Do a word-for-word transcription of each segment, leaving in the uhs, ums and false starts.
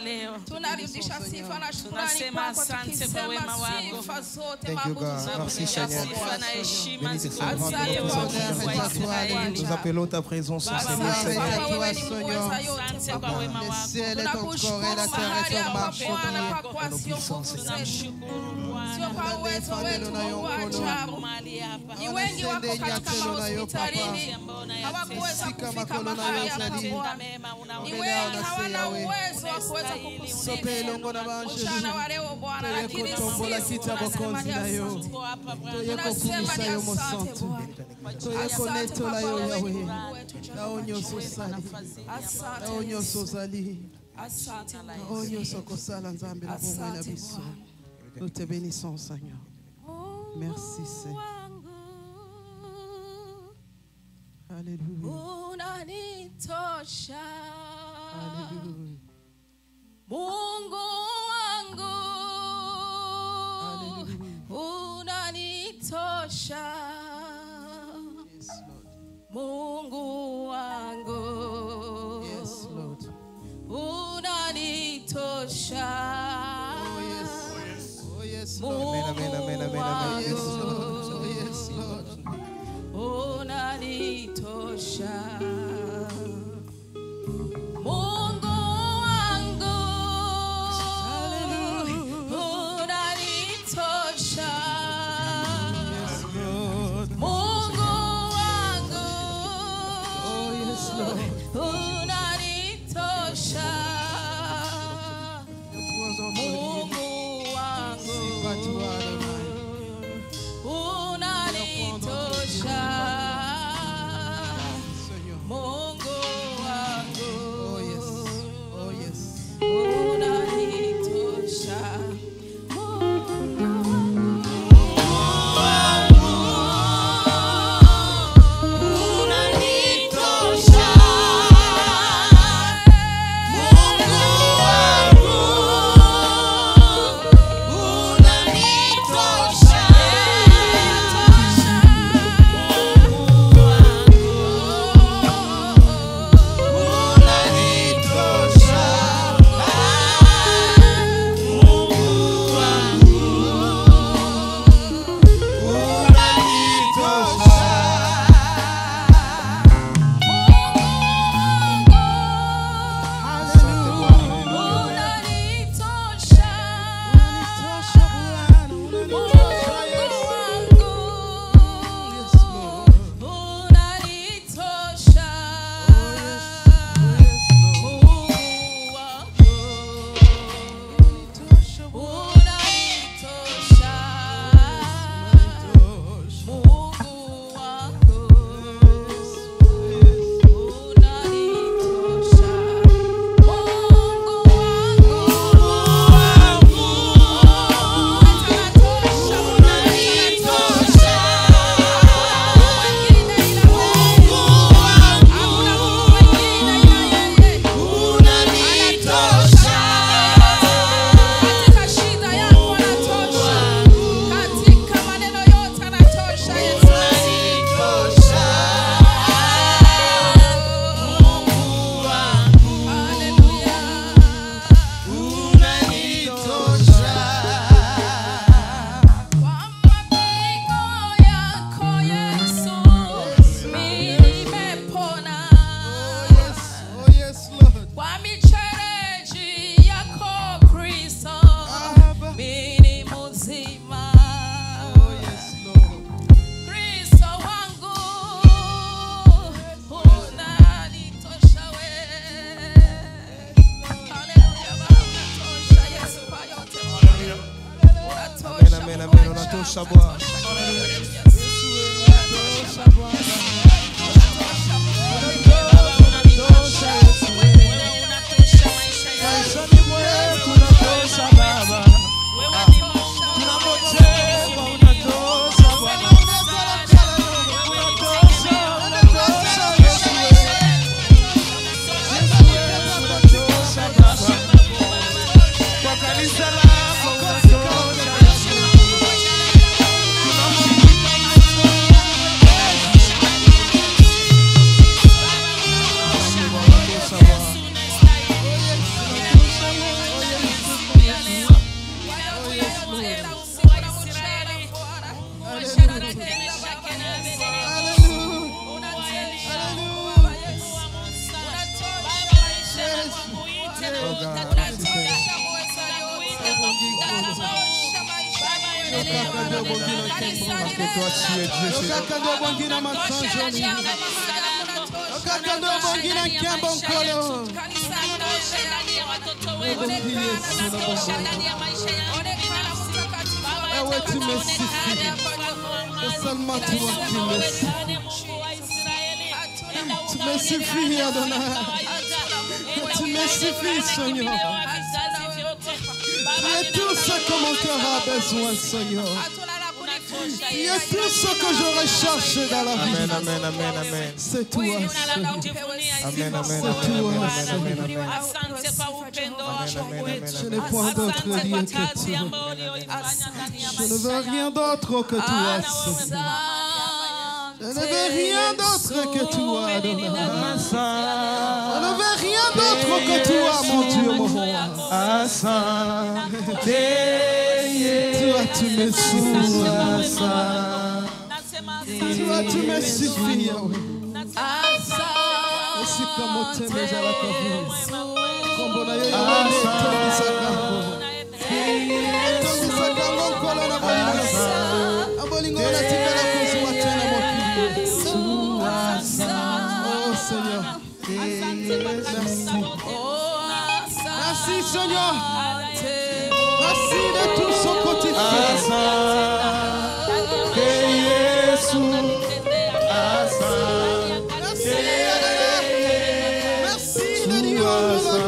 leo. Tunarudisha sifa na shukrani Tunasema kwako asante kwa wema tukisema wako. sifa zote Thank you, mabudu God. zote Merci, ni Seigneur. zako. Sifa na heshima Béni ziko soit kwako Asante Mungu kwa wa wema Israeli. Nous appelons ta présence en ce lieu, Baba, Seigneur. Baba, wewe ni muweza yote Asante kwa Baba. wema Le wako. ciel est ton corps et Tunakushukuru la terre mahali est ton hapa marche. Bwana, kwa kuwa sio nguvu zetu, Tunamshukuru sio Bwana. kwa uwezo wetu Mungu wa ajabu. Mahali hapa. Ni wengi wako katika mahospitalini hawakuweza kufika mahali hapa Bwana. Ni wengi hawana uwezo wa kuweza kukusifu mchana wa leo Bwana, lakini sisi tunasema ni asante. Tunasema ni asante Bwana. Asante kwa kuwa wewe ni Mungu wetu Jehova. Asante. Asante. Nous te bénissons, Seigneur. Merci, Seigneur. Alléluia. Unanitosha Alléluia. Mungu wangu, Alléluia. unanitosha Yes, Lord. Mungu wangu, Yes, Lord. unanitosha Oh, yes. Oh, yes, Lord. Mungu Amen, amen, amen, amen. Yes, wangu, Lord. Oh, yes, Lord. unanitosha Mungu wangu, unanitosha Yes, Lord. Mungu wangu, Oh, yes, Lord. unanitosha Mungu wangu, unanitosha Mungu wangu, Oh, yes. Oh, yes. unanitosha Amen, amen. Unatosha Bwana. Tu me suffis, Adonai. Tu me suffis, Seigneur. Tu es tout ce que mon cœur a besoin, Seigneur. Tu es tout ce que je recherche dans la vie. Amen, amen, amen, amen. C'est toi, Seigneur. Amen, amen, C'est amen, toi, amen, amen, Seigneur. amen. Je n'ai point d'autre Dieu que toi. Je ne veux rien d'autre que toi, Seigneur. Je ne veux rien d'autre que toi, Adonai. Je ne veux rien d'autre que toi, mon Dieu, mon roi. Toi, tu me suffis. Toi, tu me suffis, Yahweh. Aussi comme on t'aime, j'ai la confiance. Comme on a eu un Seigneur. Merci, Seigneur. Merci de tout ce que tu fais. Merci de Dieu de notre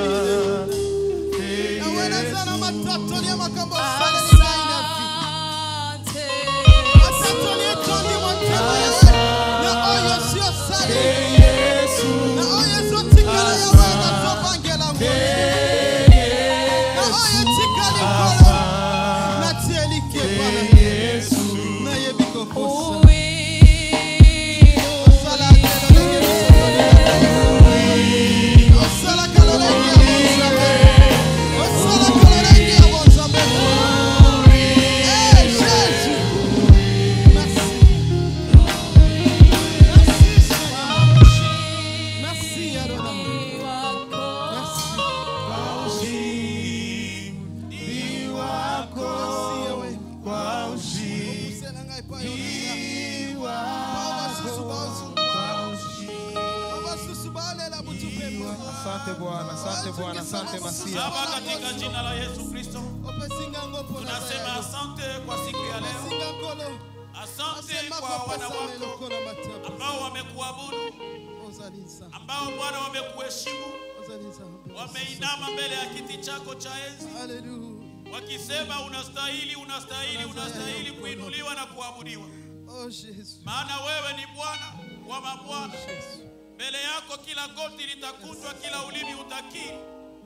Asante Bwana, asante Bwana, asante Masia. Baba, katika jina la Yesu Kristo tunasema asante kwa siku ya leo. Asante kwa wana wako ambao wamekuabudu, ambao Bwana wamekuheshimu, wameinama mbele ya kiti chako cha enzi wakisema unastahili, unastahili, unastahili kuinuliwa na kuabudiwa. Maana wewe ni Bwana wa mabwana. Mbele yako kila goti litakutwa, kila ulimi utakiri.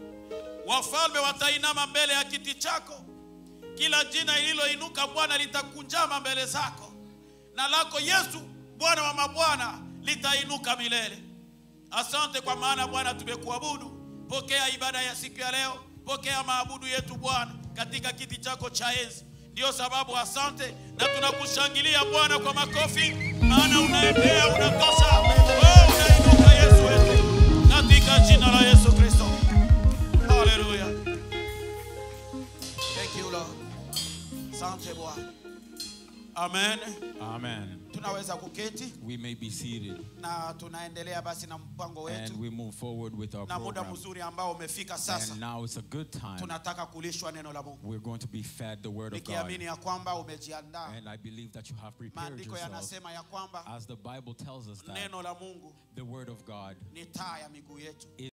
Wafalme watainama mbele ya kiti chako. Kila jina lililoinuka Bwana litakunjama mbele zako. Na lako Yesu Bwana wa mabwana litainuka milele. Asante kwa maana Bwana tumekuabudu. Pokea ibada ya siku ya leo. Pokea maabudu yetu Bwana katika kiti chako cha enzi. Ndio sababu asante na tunakushangilia Bwana kwa makofi. Maana unaendea, unatosha. Oh, unainuka Yesu wetu. Katika jina la Yesu Kristo. Hallelujah. Thank you Lord. Asante Bwana. Amen. Amen. Tunaweza kuketi. We may be seated. Na tunaendelea basi na mpango wetu. And we move forward with our na muda program. mzuri ambao umefika sasa. And now it's a good time. Tunataka kulishwa neno la Mungu. We're going to be fed the word of God. Nikiamini ya kwamba umejiandaa. And I believe that you have prepared Maandiko yourself. yanasema ya kwamba as the Bible tells us that neno la Mungu the word of God ni taa ya miguu yetu.